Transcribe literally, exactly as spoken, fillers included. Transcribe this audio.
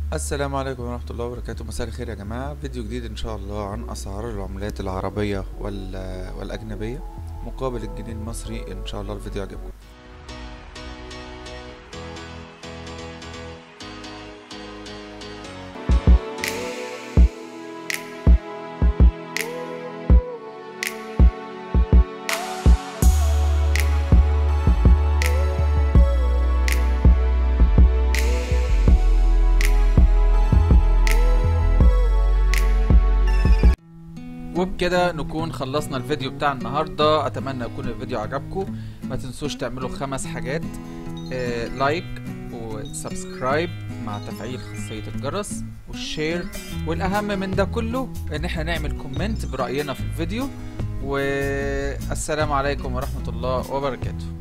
السلام عليكم ورحمة الله وبركاته. مساء الخير يا جماعة. فيديو جديد إن شاء الله عن أسعار العملات العربية وال- والأجنبية مقابل الجنيه المصري. إن شاء الله الفيديو عجبكم. وبكده نكون خلصنا الفيديو بتاع النهاردة. أتمنى يكون الفيديو عجبكم. ما تنسوش تعملوا خمس حاجات: آه، لايك وسبسكرايب مع تفعيل خاصية الجرس والشير، والأهم من ده كله إن احنا نعمل كومنت برأينا في الفيديو. والسلام عليكم ورحمة الله وبركاته.